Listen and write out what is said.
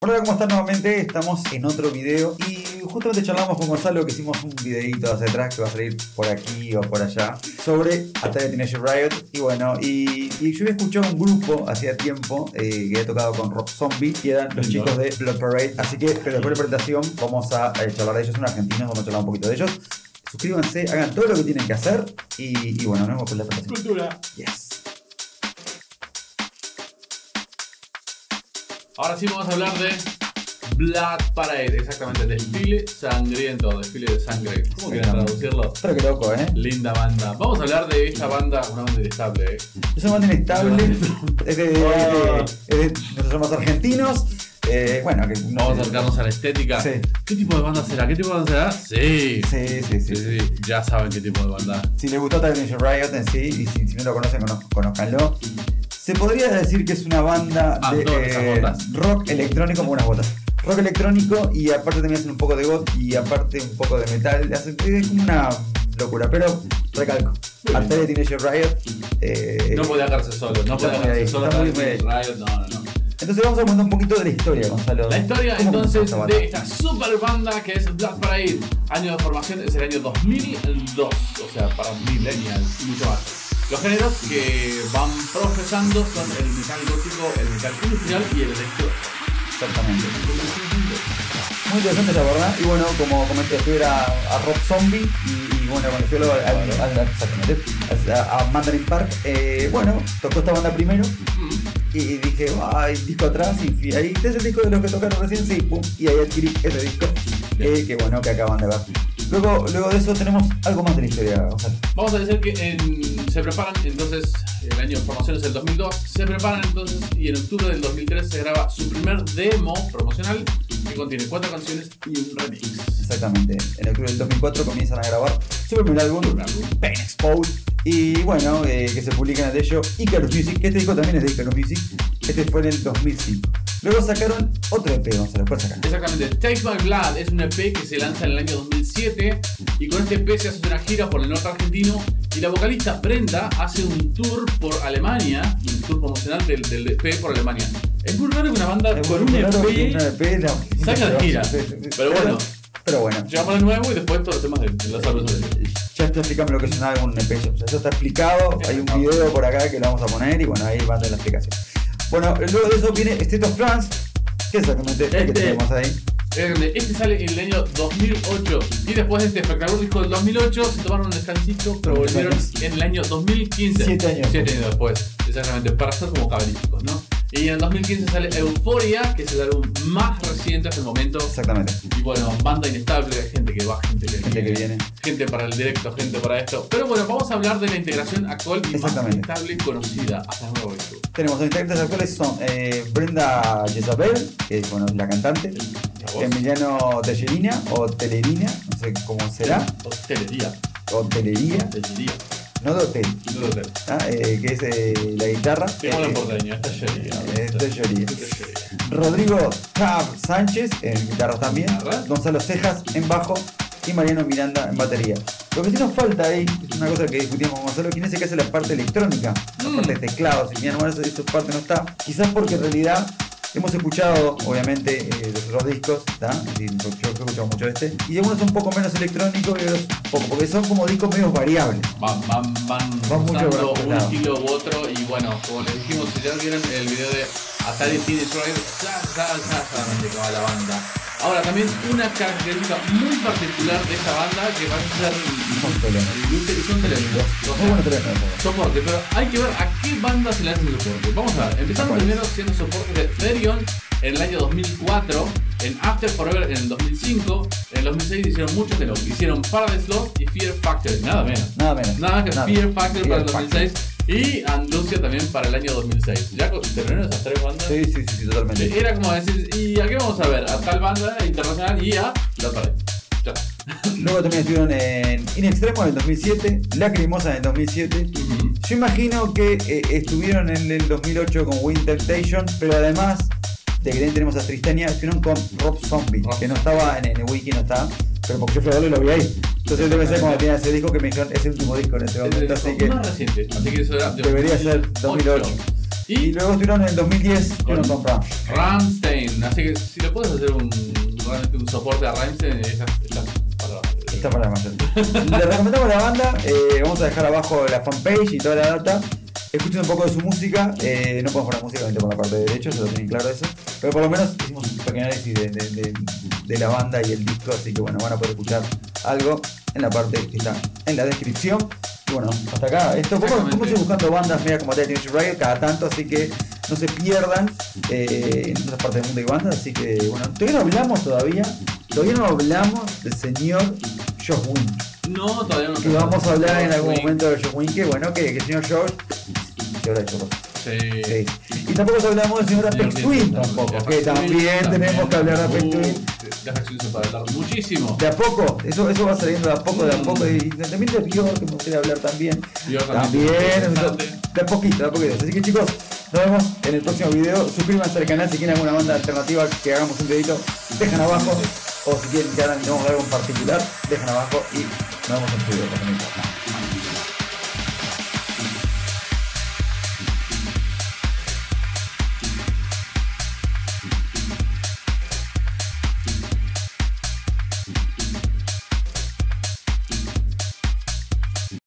Hola, ¿cómo están? Nuevamente estamos en otro video y justamente charlamos con Gonzalo que hicimos un videito hacia atrás que va a salir por aquí o por allá sobre Atari Teenage Riot. Y bueno, y yo había escuchado un grupo hacía tiempo que había tocado con Rob Zombie, que eran los chicos de Blood Parade. Así que, pero después de la presentación vamos a charlar de ellos, son argentinos, vamos a charlar un poquito de ellos. Suscríbanse, hagan todo lo que tienen que hacer y bueno, nos vemos con la presentación. Cultura. Yes. Ahora sí vamos a hablar de Blood Parade, exactamente, desfile sangriento, desfile de sangre. ¿Cómo quieres traducirlo? Pero qué loco, Linda banda. Vamos a hablar de esta banda, una banda inestable, Es una banda inestable, es de nosotros somos argentinos. Bueno, que no vamos a acercarnos a la estética. Sí. ¿Qué tipo de banda será? ¿Qué tipo de banda será? Sí. Sí. Ya saben qué tipo de banda. Si les gustó Atari Teenage Riot en sí, y si no lo conocen, conozcanlo. Se podría decir que es una banda de rock electrónico con unas botas. Rock electrónico y aparte también hacen un poco de goth y aparte un poco de metal. Es como una locura, pero recalco. Atari Teenage Riot. No podía quedarse solo, no podía quedarse solo. Atari Teenage Riot, no. Entonces vamos a contar un poquito de la historia, Gonzalo. La historia entonces de esta super banda que es Blood Parade. Año de formación es el año 2002, o sea, para millennials y mucho más. Los géneros que van profesando son el metal gótico, el metal industrial y el electro. Exactamente. Muy interesante la verdad. Y bueno, como comenté, fui a Rob Zombie y bueno, conocí a Mandarin Park. Bueno, tocó esta banda primero. Y dije, hay disco atrás. Y ahí es el disco de los que tocaron recién. Sí, pum. Y ahí adquirí ese disco. Que bueno, que acaban de ver. Luego de eso tenemos algo más de la historia, Gonzalo. Vamos a decir que se preparan entonces, el año de formación es el 2002, se preparan entonces y en octubre del 2003 se graba su primer demo promocional que contiene 4 canciones y un remix. Exactamente, en octubre del 2004 comienzan a grabar su primer álbum, Pain Exposed, y bueno, que se publica en el sello Icarus Music, que este disco también es de Icarus Music, este fue en el 2005. Luego sacaron otro EP, vamos a ver, ¿cuál sacaron? Exactamente, Take My Blood es un EP que se lanza en el año 2007 y con este EP se hace una gira por el norte argentino y la vocalista Brenda hace un tour por Alemania, un tour promocional del EP por Alemania. Es muy raro que una banda con un EP saca de gira, pero bueno, llevamos de nuevo y después todos los temas de los álbumes. Ya te explicamos lo que es un álbum, un EP, o sea, eso está explicado, hay un video por acá que lo vamos a poner y bueno, ahí va a tener la explicación. Bueno, luego de eso viene State of Trance, que es exactamente el que tenemos ahí. Este sale en el año 2008 y después de este espectacular disco del 2008 se tomaron un descansito, pero volvieron en el año 2015. 7 años después, exactamente, para ser como cabalísticos, ¿no? Y en el 2015 sale Euphoria, que es el álbum más reciente hasta el momento. Exactamente. Y bueno, banda inestable, gente que va, gente que viene. Gente para el directo, gente para esto. Pero bueno, vamos a hablar de la integración actual y más inestable conocida hasta el nuevo disco. Tenemos los integrantes actuales son Brenda Jezabel, que es bueno, la cantante. Emiliano Tellerina o Telerina, no sé cómo será. Hotelería. No de hotel. Que es la guitarra. Tengo la porteña, es Tellería. Rodrigo Tab Sánchez en guitarra también. Gonzalo Cejas en bajo y Mariano Miranda en batería. Lo que sí nos falta ahí, es una cosa que discutimos con Gonzalo, ¿quién es el que hace la parte electrónica? La parte de teclados, y bien, bueno, esa parte no está. Quizás porque en realidad hemos escuchado, obviamente, los otros discos, yo he escuchado mucho de este, y algunos son un poco menos electrónicos y otros poco, porque son como discos medio variables. Van usando un estilo u otro, y bueno, como les dijimos, si ya vieron el video de Atari Teenage Riot, solamente que va la banda. Ahora, también una característica muy particular de esta banda que va a ser son teléfonos. Soporte, pero hay que ver a qué banda se le hace el soporte. Vamos a ver, empezamos primero siendo soporte de Therion en el año 2004, en After Forever en el 2005, en el 2006 hicieron muchos de los hicieron Paradise Lost y Fear Factory, nada que Fear Factory para el 2006. Y Andalusia también para el año 2006. ¿Ya terminaron esas 3 bandas? Sí, totalmente. Era como decir, ¿y a qué vamos a ver? A tal banda internacional y a la pared. Ya. Luego también estuvieron en In Extremo en el 2007, Lacrimosa en el 2007. Yo imagino que estuvieron en el 2008 con Wind Temptation, pero además de que también tenemos a Tristania, estuvieron con Rob Zombie, que no estaba en el wiki, no está, pero porque yo fui a verlo y lo vi ahí. Entonces debe ser como tenía ese disco que me dijeron es el último disco en este momento, así que más reciente, así que eso era debería ser 2008. Y luego estuvieron en el 2010 con Rammstein. Rammstein, así que si le puedes hacer un soporte a Rammstein, esa está para más. Les recomendamos la banda, vamos a dejar abajo la fanpage y toda la data. Escuchen un poco de su música, no podemos poner música por la parte de derecho, se lo tienen claro eso. Pero por lo menos hicimos un pequeño análisis de la banda y el disco, así que bueno, van a poder escuchar algo en la parte que está en la descripción. Y bueno, hasta acá, esto como estoy buscando bandas media como Ataque Teenage Riot cada tanto, así que no se pierdan en otras partes del mundo hay bandas, así que bueno, todavía no hablamos del señor Josh Wink. No, todavía no. Que vamos a hablar en algún momento de Josh Wink, que bueno, que el señor Josh se habrá hecho cosas. Sí. Y tampoco hablamos del señor Apex Twin tampoco, que también tenemos que hablar de Apex Twin. De Apex Twin se puede hablar muchísimo. De a poco, eso va saliendo de a poco, y también de Björk, que me gustaría hablar también. De a poquito. Así que chicos, nos vemos en el próximo video. Suscríbanse al canal si quieren alguna banda alternativa que hagamos un videito, dejan abajo. O si quieren que hagamos algo en particular, dejan abajo y nos vemos en el video.